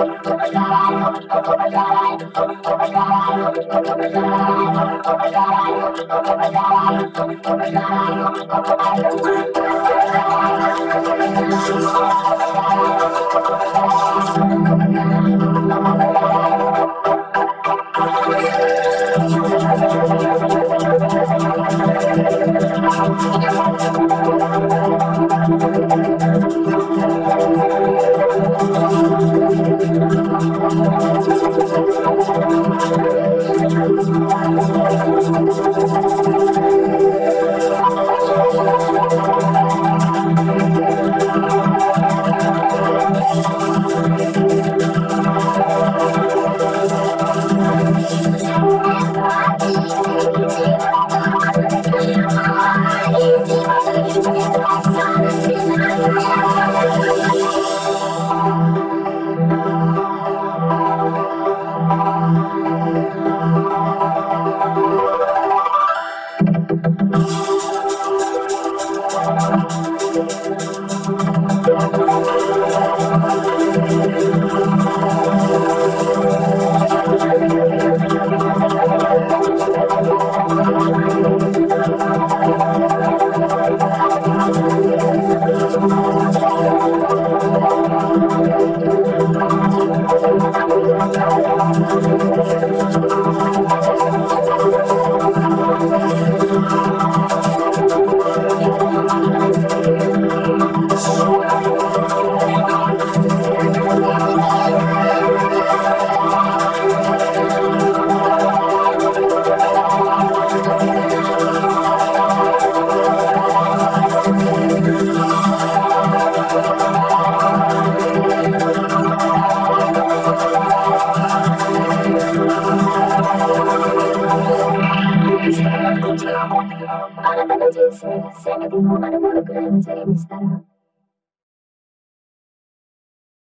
あなたの人生がせめても丸々くらいのチャレンジしたら